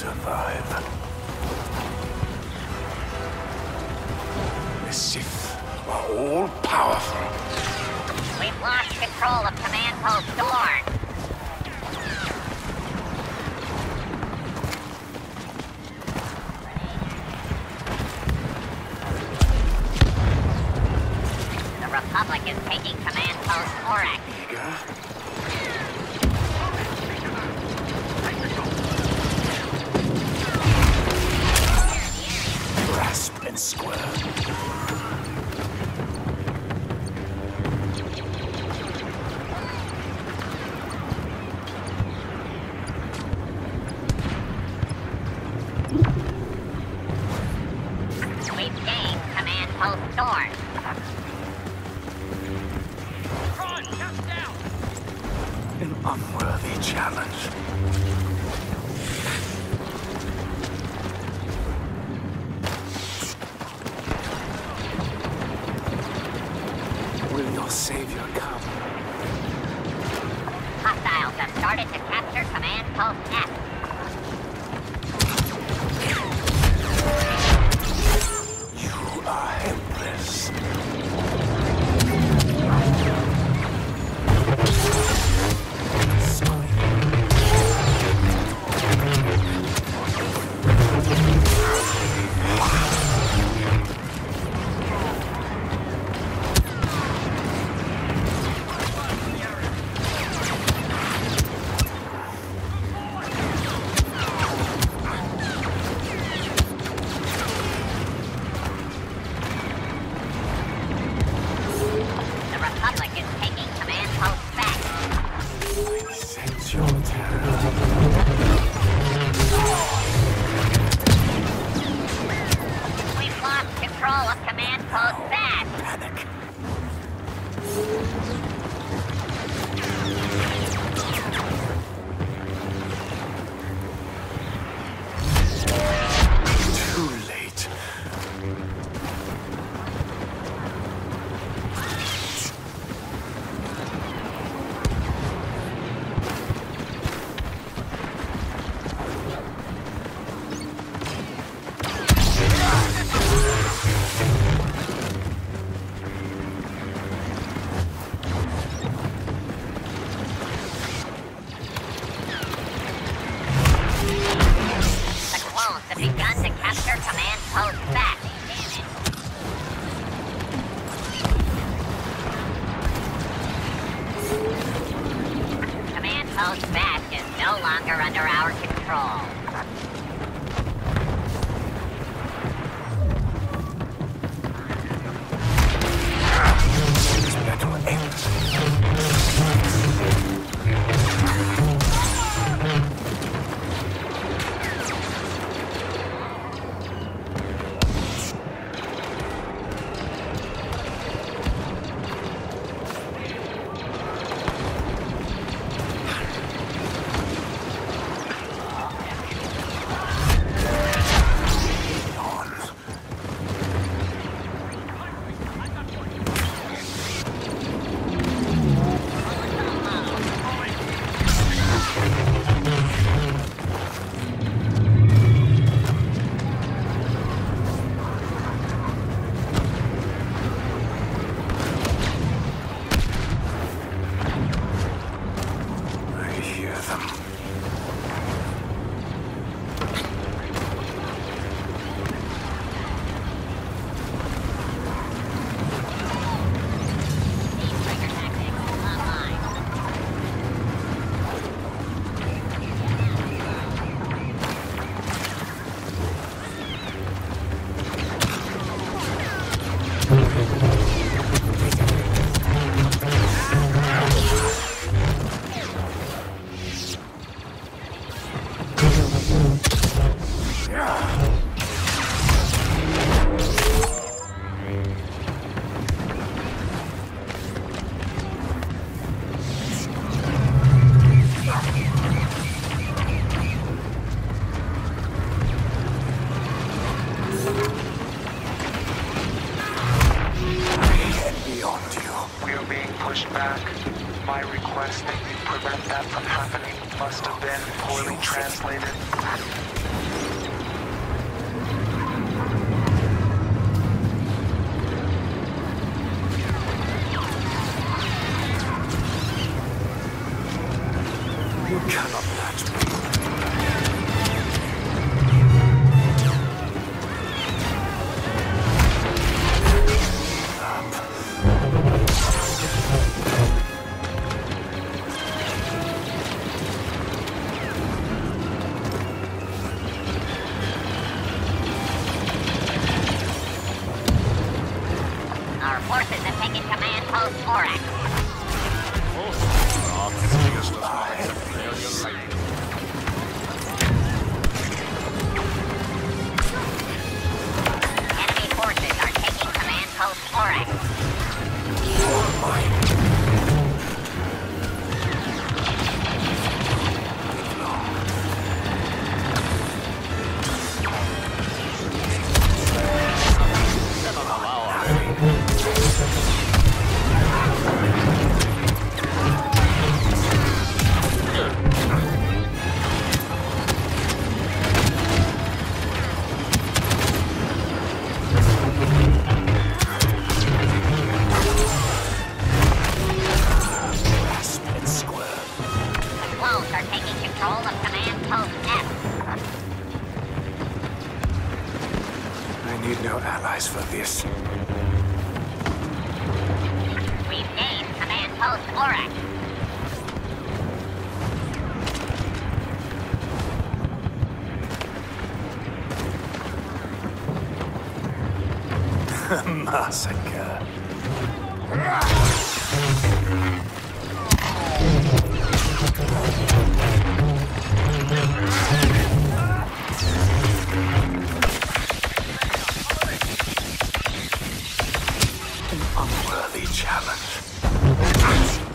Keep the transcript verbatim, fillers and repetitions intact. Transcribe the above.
survive. The Sith are all powerful. We've lost control of Command Post Dorn. The Republic is taking Command Post Oryx. Eager? Grasp and squirm. We've gained Command Post Dorn. An unworthy challenge. Will your savior come? Hostiles have started to capture Command Post F. You are helpless. The Republic is taking Command Post back. Sense your terror. We've lost control of Command Post back. Panic. Too late. The clones have begun to capture Command Post back. Command Post back is no longer under our control. This battle ends. I hear them. Trigger tactics online. pushed back. My request that you prevent that from happening. Must have been poorly translated. You cannot match me. Our forces have taken command post Orak. Enemy forces are taking command post Orak. Split square. The clones are taking control of command post F. I need no allies for this. We've gained command post Orak. Massacre. An unworthy challenge.